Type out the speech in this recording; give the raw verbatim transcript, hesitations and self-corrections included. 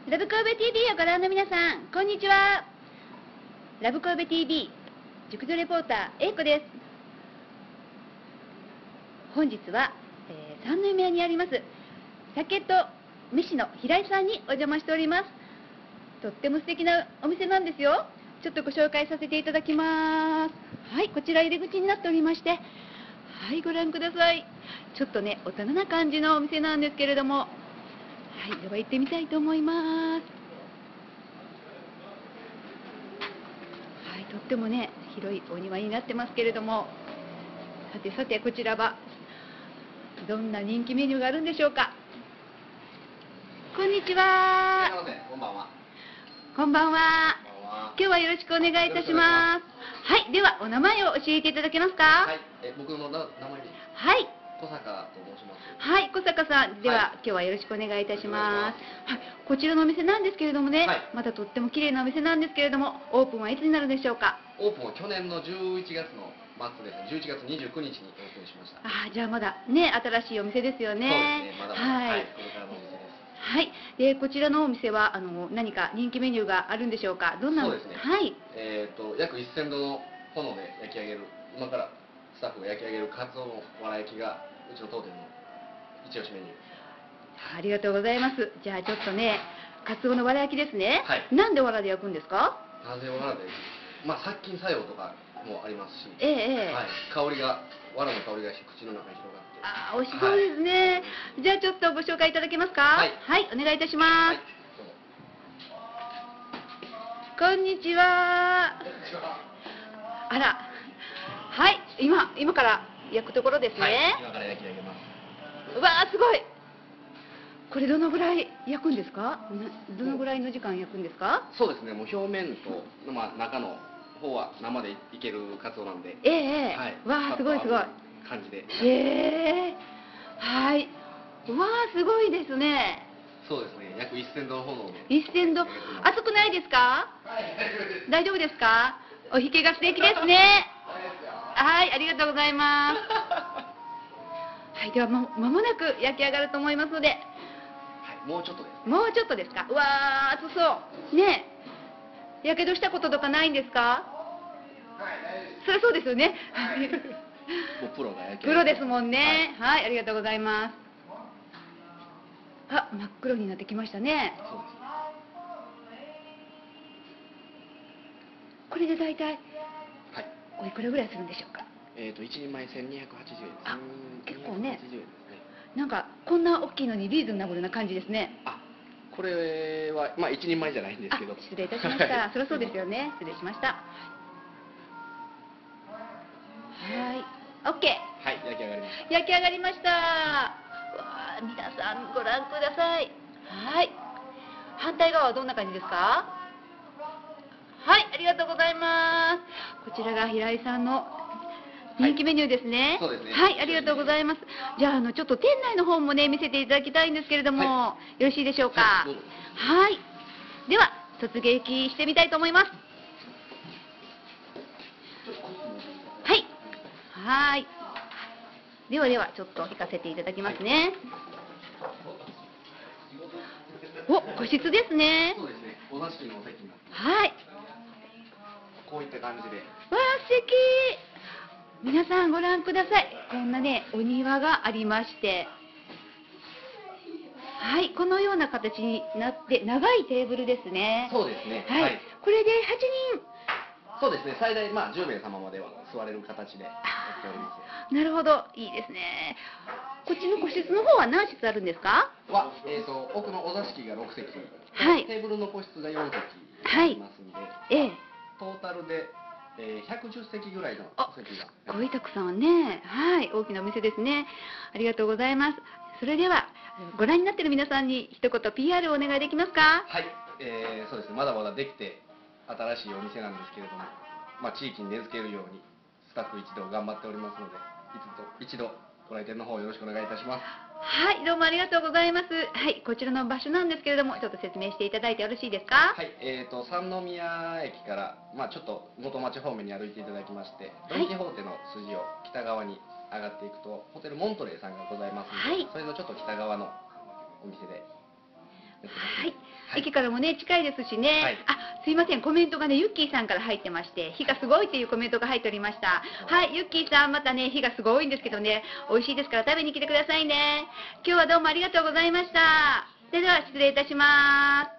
ラブ神戸 ティービー をご覧の皆さん、こんにちは。ラブ神戸 ティービー 熟女レポーター A 子です。本日は、えー、三宮にあります酒と飯の平井さんにお邪魔しております。とっても素敵なお店なんですよ。ちょっとご紹介させていただきます。はい、こちら入り口になっておりまして、はい、ご覧ください。ちょっとね、大人な感じのお店なんですけれども、はい、では行ってみたいと思います。はい、とってもね、広いお庭になってますけれども、さてさて、こちらはどんな人気メニューがあるんでしょうか。こんにちは。 こんばんは。 こんばんは。今日はよろしくお願いいたします。はい、ではお名前を教えていただけますか。 はい、え僕の名前で。 はい。 小坂と申します。 はい、小坂さん、では、はい、今日はよろしくお願いいたします。はい、こちらのお店なんですけれどもね、はい、またとっても綺麗なお店なんですけれども、オープンはいつになるでしょうか。 オープンは去年のじゅういちがつの末ですね、じゅういちがつにじゅうくにちにオープンしました。 ああ、じゃあまだね、新しいお店ですよね。 そうですね、まだまだ、はい、はい、これからのお店です。 はい、でこちらのお店はあの何か人気メニューがあるんでしょうか。どんな。 そうですね。 はい。 えっと約せんどの炎で焼き上げる、今からスタッフが焼き上げるカツオのわら焼きがうちの当店の一押しメニュー。 ありがとうございます。じゃあちょっとね、カツオのわら焼きですね。 はい。 なんでわらで焼くんですか。 なんでわらで、まあ殺菌作用とかもありますし、 ええ、 はい、香りがわらの香りが口の中に広がって。 ああ、美味しそうですね。はい、じゃあちょっとご紹介いただけますか。はい、はい、お願いいたします。はい、こんにちは。あら、はい、今今から焼くところですね。はい、 今から焼き上げます。 うわー、すごい。これどのぐらい焼くんですか。どのぐらいの時間焼くんですか。 そうですね、もう表面と、まあ、中の方は生でいけるカツオなんで。 ええ、はい、わあ、すごいすごい感じで。 ええ、はい。うわあ、すごいですね。 そうですね、約せんどの炎で。 せんど、熱くないですか。はい、大丈夫ですか。おひげが素敵ですね。はい、ありがとうございます。はい、ではままもなく焼き上がると思いますので。 もうちょっとです。 もうちょっとですか。うわー、熱そうね。やけどしたこととかないんですか。はい、そりゃそうですよね。 もうプロが焼ける。 プロですもんね。はい、はい、ありがとうございます。あ、真っ黒になってきましたね。そうです。これで大体、はい、おいくらぐらいするんでしょうか。 えっと一人前せんにひゃくはちじゅうえんです。 あ、結構ね。なんかこんな大きいのにリーズナブルな感じですね。 あ、これはまあ一人前じゃないんですけど。 失礼いたしました。そりゃそうですよね。失礼しました。はい、オッケー。 はい、焼き上がりました。 焼き上がりました。わあ、皆さんご覧ください。はい。反対側はどんな感じですか。はい、ありがとうございます。こちらが平井さんの人気メニューですね。 そうですね。 はい、ありがとうございます。じゃあ、あの、ちょっと店内の方もね、見せていただきたいんですけれども、はい、よろしいでしょうか。はい、はい。では、突撃してみたいと思います。はい。はい。ではでは、ちょっと行かせていただきますね。はい、お、個室ですね。 そうですね。お座敷のお席になってます。 はい。 こういった感じで。わあ、素敵。皆さんご覧ください。こんなね、お庭がありまして、はい、このような形になって長いテーブルですね。 そうですね。 はい。はい、これではちにん。 そうですね。最大まあじゅうめいさままでは座れる形でやっております。 なるほど、いいですね。こっちの個室の方は何室あるんですか。 は、えっと奥のお座敷がろくせき、 はい。 テーブルの個室がよんせきありますんで、はい、 ええ。 トータルで。えー、ひゃくじゅっせきぐらいの席が。 すごいたくさんね。はい、大きなお店ですね。ありがとうございます。それではご覧になっている皆さんに一言 ピーアール をお願いできますか。 はい、えー、そうですね。まだまだできて新しいお店なんですけれども、まあ地域に根付けるようにスタッフ一同頑張っておりますので、一度一度ご来店の方よろしくお願いいたします。 はい、どうもありがとうございます。はい、こちらの場所なんですけれども、ちょっと説明していただいてよろしいですか。 はい、えーと三宮駅から、まあ、ちょっと元町方面に歩いていただきまして、ドン・キホーテの筋を北側に上がっていくとホテルモントレーさんがございますので、はい、それのちょっと北側のお店で。 やってます。 はい、 はい駅からもね近いですしね、 はい、 あ、すいません、コメントがねユッキーさんから入ってまして、火がすごいっていうコメントが入っておりました。はい、ユッキーさん、またね火がすごいんですけどね、美味しいですから食べに来てくださいね。今日はどうもありがとうございました。それでは失礼いたします。